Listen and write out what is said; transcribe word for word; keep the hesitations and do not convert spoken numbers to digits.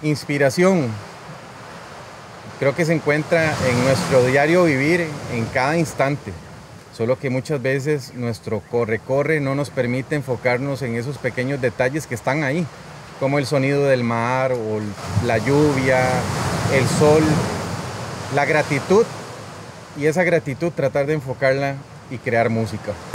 Inspiración, creo que se encuentra en nuestro diario vivir, en cada instante. Solo que muchas veces nuestro corre-corre no nos permite enfocarnos en esos pequeños detalles que están ahí, como el sonido del mar o la lluvia, el sol, la gratitud, y esa gratitud tratar de enfocarla y crear música.